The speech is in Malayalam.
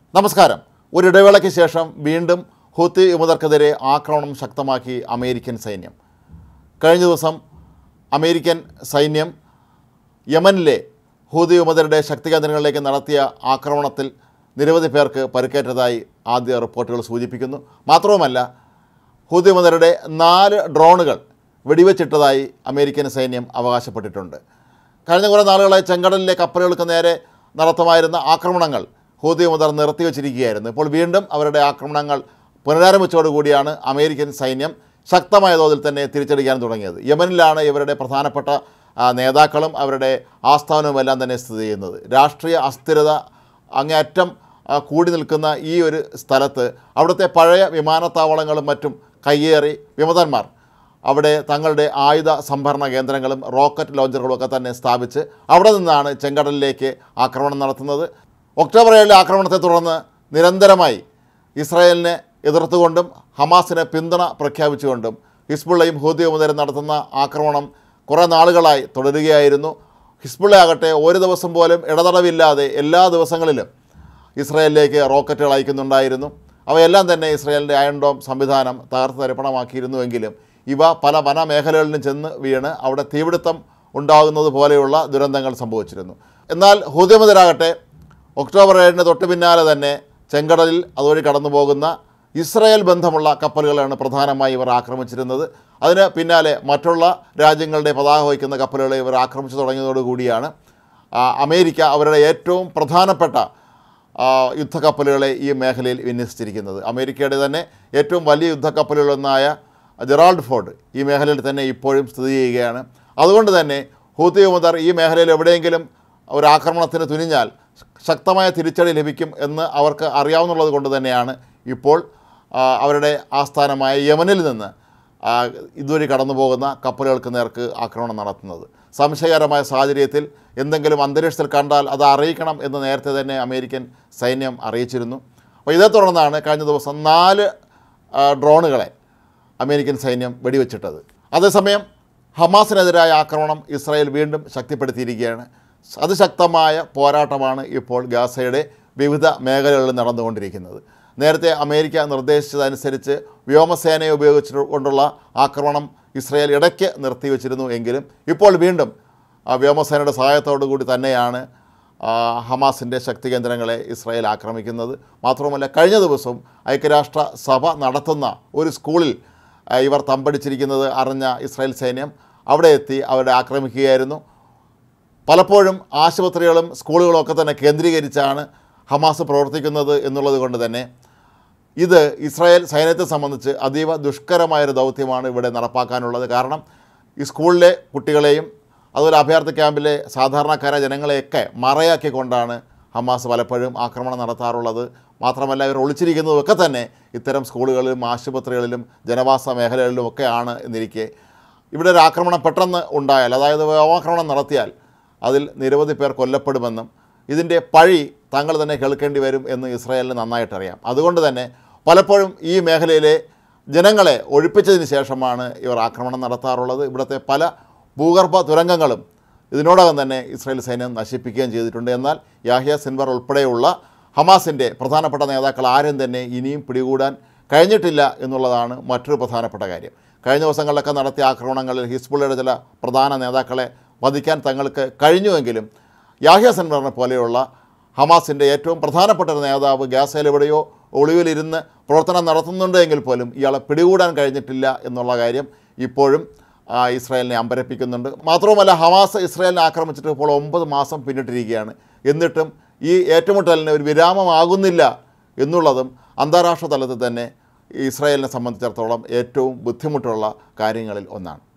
നമസ്കാരം. ഒരിടവേളയ്ക്ക് ശേഷം വീണ്ടും ഹൂത്തി വിമതർക്കെതിരെ ആക്രമണം ശക്തമാക്കി അമേരിക്കൻ സൈന്യം. കഴിഞ്ഞ ദിവസം അമേരിക്കൻ സൈന്യം യമനിലെ ഹൂതി വിമതരുടെ ശക്തി കേന്ദ്രങ്ങളിലേക്ക് നടത്തിയ ആക്രമണത്തിൽ നിരവധി പേർക്ക് പരിക്കേറ്റതായി ആദ്യ റിപ്പോർട്ടുകൾ സൂചിപ്പിക്കുന്നു. മാത്രവുമല്ല, ഹൂതി വിമതരുടെ 4 ഡ്രോണുകൾ വെടിവെച്ചിട്ടതായി അമേരിക്കൻ സൈന്യം അവകാശപ്പെട്ടിട്ടുണ്ട്. കഴിഞ്ഞ കുറേ നാളുകളായി ചെങ്കടലിലെ കപ്പലുകൾക്ക് നേരെ നടത്തുമായിരുന്ന ആക്രമണങ്ങൾ ഹൂതി വിമതർ നിർത്തിവച്ചിരിക്കുകയായിരുന്നു. ഇപ്പോൾ വീണ്ടും അവരുടെ ആക്രമണങ്ങൾ പുനരാരംഭിച്ചതോടുകൂടിയാണ് അമേരിക്കൻ സൈന്യം ശക്തമായ തോതിൽ തന്നെ തിരിച്ചടിക്കാൻ തുടങ്ങിയത്. യമനിലാണ് ഇവരുടെ പ്രധാനപ്പെട്ട നേതാക്കളും അവരുടെ ആസ്ഥാനവുമെല്ലാം തന്നെ സ്ഥിതി ചെയ്യുന്നത്. രാഷ്ട്രീയ അസ്ഥിരത അങ്ങേയറ്റം കൂടി നിൽക്കുന്ന ഈ ഒരു സ്ഥലത്ത് അവിടുത്തെ പഴയ വിമാനത്താവളങ്ങളും മറ്റും കയ്യേറി വിമതന്മാർ അവിടെ തങ്ങളുടെ ആയുധ സംഭരണ കേന്ദ്രങ്ങളും റോക്കറ്റ് ലോഞ്ചറുകളും ഒക്കെ തന്നെ സ്ഥാപിച്ച് അവിടെ നിന്നാണ് ചെങ്കടലിലേക്ക് ആക്രമണം നടത്തുന്നത്. ഒക്ടോബർ 7 ആക്രമണത്തെ തുടർന്ന് നിരന്തരമായി ഇസ്രായേലിനെ എതിർത്തുകൊണ്ടും ഹമാസിന് പിന്തുണ പ്രഖ്യാപിച്ചുകൊണ്ടും ഹിസ്ബുള്ളയും ഹൂതി വിമതരും നടത്തുന്ന ആക്രമണം കുറേ നാളുകളായി തുടരുകയായിരുന്നു. ഹിസ്ബുള്ള ആകട്ടെ ഒരു ദിവസം പോലും ഇടതടവില്ലാതെ എല്ലാ ദിവസങ്ങളിലും ഇസ്രായേലിലേക്ക് റോക്കറ്റുകൾ അയക്കുന്നുണ്ടായിരുന്നു. അവയെല്ലാം തന്നെ ഇസ്രായേലിൻ്റെ അയൺ ഡോം സംവിധാനം തകർത്ത് തരിപ്പണമാക്കിയിരുന്നുവെങ്കിലും ഇവ പല വനമേഖലകളിലും ചെന്ന് വീണ് അവിടെ തീപിടുത്തം ഉണ്ടാകുന്നത് പോലെയുള്ള ദുരന്തങ്ങൾ സംഭവിച്ചിരുന്നു. എന്നാൽ ഹൂതി വിമതരാകട്ടെ ഒക്ടോബർ 7 തൊട്ട് പിന്നാലെ തന്നെ ചെങ്കടലിൽ അതുവഴി കടന്നു പോകുന്ന ഇസ്രായേൽ ബന്ധമുള്ള കപ്പലുകളാണ് പ്രധാനമായി ഇവർ ആക്രമിച്ചിരുന്നത്. അതിന് പിന്നാലെ മറ്റുള്ള രാജ്യങ്ങളുടെ പതാക വഹിക്കുന്ന കപ്പലുകളെ ഇവർ ആക്രമിച്ചു തുടങ്ങിയതോടുകൂടിയാണ് അമേരിക്ക അവരുടെ ഏറ്റവും പ്രധാനപ്പെട്ട യുദ്ധക്കപ്പലുകളെ ഈ മേഖലയിൽ വിന്യസിച്ചിരിക്കുന്നത്. അമേരിക്കയുടെ തന്നെ ഏറ്റവും വലിയ യുദ്ധക്കപ്പലുകളൊന്നായ ജെറാൾഡ് ഫോർഡ് ഈ മേഖലയിൽ തന്നെ ഇപ്പോഴും സ്ഥിതി ചെയ്യുകയാണ്. അതുകൊണ്ട് തന്നെ ഹൂത്തി വിമതർ ഈ മേഖലയിൽ എവിടെയെങ്കിലും ഒരു ആക്രമണത്തിന് തുനിഞ്ഞാൽ ശക്തമായ തിരിച്ചടി ലഭിക്കും എന്ന് അവർക്ക് അറിയാവുന്നത് കൊണ്ട് തന്നെയാണ് ഇപ്പോൾ അവരുടെ ആസ്ഥാനമായ യമനിൽ നിന്ന് ഇതുവഴി കടന്നു പോകുന്ന കപ്പലുകൾക്ക് നേർക്ക് ആക്രമണം നടത്തുന്നത്. സംശയകരമായ സാഹചര്യത്തിൽ എന്തെങ്കിലും അന്തരീക്ഷത്തിൽ കണ്ടാൽ അത് അറിയിക്കണം എന്ന് നേരത്തെ തന്നെ അമേരിക്കൻ സൈന്യം അറിയിച്ചിരുന്നു. അപ്പോൾ ഇതേ തുടർന്നാണ് കഴിഞ്ഞ ദിവസം 4 ഡ്രോണുകളെ അമേരിക്കൻ സൈന്യം വെടിവെച്ചിട്ടത്. അതേസമയം ഹമാസിനെതിരായ ആക്രമണം ഇസ്രായേൽ വീണ്ടും ശക്തിപ്പെടുത്തിയിരിക്കുകയാണ്. അതിശക്തമായ പോരാട്ടമാണ് ഇപ്പോൾ ഗാസയുടെ വിവിധ മേഖലകളിൽ നടന്നുകൊണ്ടിരിക്കുന്നത്. നേരത്തെ അമേരിക്ക നിർദ്ദേശിച്ചതനുസരിച്ച് വ്യോമസേനയെ ഉപയോഗിച്ചുകൊണ്ടുള്ള ആക്രമണം ഇസ്രായേൽ ഇടയ്ക്ക് നിർത്തിവെച്ചിരുന്നു എങ്കിലും ഇപ്പോൾ വീണ്ടും വ്യോമസേനയുടെ സഹായത്തോടു കൂടി തന്നെയാണ് ഹമാസിൻ്റെ ശക്തി കേന്ദ്രങ്ങളെ ഇസ്രായേൽ ആക്രമിക്കുന്നത്. മാത്രവുമല്ല, കഴിഞ്ഞ ദിവസവും ഐക്യരാഷ്ട്ര സഭ നടത്തുന്ന ഒരു സ്കൂളിൽ ഇവർ തമ്പടിച്ചിരിക്കുന്നത് അറിഞ്ഞ ഇസ്രായേൽ സൈന്യം അവിടെ എത്തി അവരെ ആക്രമിക്കുകയായിരുന്നു. പലപ്പോഴും ആശുപത്രികളും സ്കൂളുകളും ഒക്കെ തന്നെ കേന്ദ്രീകരിച്ചാണ് ഹമാസ് പ്രവർത്തിക്കുന്നത് എന്നുള്ളത് കൊണ്ട് തന്നെ ഇത് ഇസ്രായേൽ സൈന്യത്തെ സംബന്ധിച്ച് അതീവ ദുഷ്കരമായൊരു ദൗത്യമാണ് ഇവിടെ നടപ്പാക്കാനുള്ളത്. കാരണം ഈ സ്കൂളിലെ കുട്ടികളെയും അതുപോലെ അഭയാർത്ഥി ക്യാമ്പിലെ സാധാരണക്കാരായ ജനങ്ങളെയൊക്കെ മറയാക്കിക്കൊണ്ടാണ് ഹമാസ് പലപ്പോഴും ആക്രമണം നടത്താറുള്ളത്. മാത്രമല്ല, ഇവർ ഒളിച്ചിരിക്കുന്നതൊക്കെ തന്നെ ഇത്തരം സ്കൂളുകളിലും ആശുപത്രികളിലും ജനവാസ മേഖലകളിലും ഒക്കെയാണ് എന്നിരിക്കെ ഇവിടെ ഒരു ആക്രമണം പെട്ടെന്ന് ഉണ്ടായാൽ, അതായത് വ്യോമാക്രമണം നടത്തിയാൽ അതിൽ നിരവധി പേർ കൊല്ലപ്പെടുമെന്നും ഇതിൻ്റെ പഴി തങ്ങൾ തന്നെ കേൾക്കേണ്ടി വരും എന്ന് ഇസ്രായേലിന് നന്നായിട്ടറിയാം. അതുകൊണ്ട് തന്നെ പലപ്പോഴും ഈ മേഖലയിലെ ജനങ്ങളെ ഒഴിപ്പിച്ചതിന് ശേഷമാണ് ഇവർ ആക്രമണം നടത്താറുള്ളത്. ഇവിടുത്തെ പല ഭൂഗർഭ തുരങ്കങ്ങളും ഇതിനോടകം തന്നെ ഇസ്രായേൽ സൈന്യം നശിപ്പിക്കുകയും ചെയ്തിട്ടുണ്ട്. എന്നാൽ യാഹ്യ സിൻവർ ഉൾപ്പെടെയുള്ള ഹമാസിൻ്റെ പ്രധാനപ്പെട്ട നേതാക്കൾ ആരും തന്നെ ഇനിയും പിടികൂടാൻ കഴിഞ്ഞിട്ടില്ല എന്നുള്ളതാണ് മറ്റൊരു പ്രധാനപ്പെട്ട കാര്യം. കഴിഞ്ഞ ദിവസങ്ങളിലൊക്കെ നടത്തിയ ആക്രമണങ്ങളിൽ ഹിസ്ബുള്ളയുടെ ചില പ്രധാന നേതാക്കളെ വധിക്കാൻ തങ്ങൾക്ക് കഴിഞ്ഞുവെങ്കിലും യാഹ്യ സിൻവറിനെ പോലെയുള്ള ഹമാസിൻ്റെ ഏറ്റവും പ്രധാനപ്പെട്ട ഒരു നേതാവ് ഗാസയിൽ എവിടെയോ ഒളിവിലിരുന്ന് പ്രവർത്തനം നടത്തുന്നുണ്ടെങ്കിൽ പോലും ഇയാളെ പിടികൂടാൻ കഴിഞ്ഞിട്ടില്ല എന്നുള്ള കാര്യം ഇപ്പോഴും ഇസ്രായേലിനെ അമ്പരപ്പിക്കുന്നുണ്ട്. മാത്രവുമല്ല, ഹമാസ് ഇസ്രായേലിനെ ആക്രമിച്ചിട്ട് ഇപ്പോൾ 9 മാസം പിന്നിട്ടിരിക്കുകയാണ്. എന്നിട്ടും ഈ ഏറ്റുമുട്ടലിന് ഒരു വിരാമമാകുന്നില്ല എന്നുള്ളതും അന്താരാഷ്ട്ര തലത്തിൽ തന്നെ ഇസ്രായേലിനെ സംബന്ധിച്ചിടത്തോളം ഏറ്റവും ബുദ്ധിമുട്ടുള്ള കാര്യങ്ങളിൽ ഒന്നാണ്.